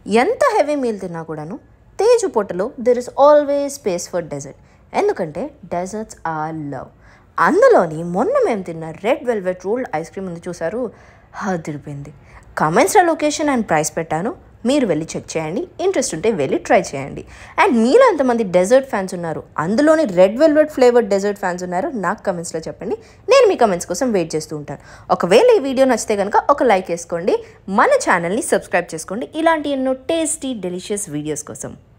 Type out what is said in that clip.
ఎంత heavy meal తిన్నా కూడాను తేజు పొట్టలో there is always space for dessert. ఎందుకంటే డెజర్ట్స్ ఆర్ లవ్. అందులోని మొన్న మేము తిన్న red velvet rolled ice cream ఉంది చూసారు, అదిరిపోయింది. కామెంట్స్లో లొకేషన్ అండ్ ప్రైస్ పెట్టాను, మీరు వెళ్ళి చెక్ చేయండి. ఇంట్రెస్ట్ ఉంటే వెళ్ళి ట్రై చేయండి. అండ్ మీలో ఎంతమంది డెజర్ట్ ఫ్యాన్స్ ఉన్నారు, అందులోని red velvet flavoured dessert fans ఉన్నారు, నాకు కమెంట్స్లో చెప్పండి. నేను మీ కమెంట్స్ కోసం వెయిట్ చేస్తూ ఉంటాను. ఒకవేళ ఈ వీడియో నచ్చితే కనుక ఒక లైక్ వేసుకోండి, మన ఛానల్ని సబ్స్క్రైబ్ చేసుకోండి ఇలాంటి ఎన్నో టేస్టీ డెలిషియస్ వీడియోస్ కోసం.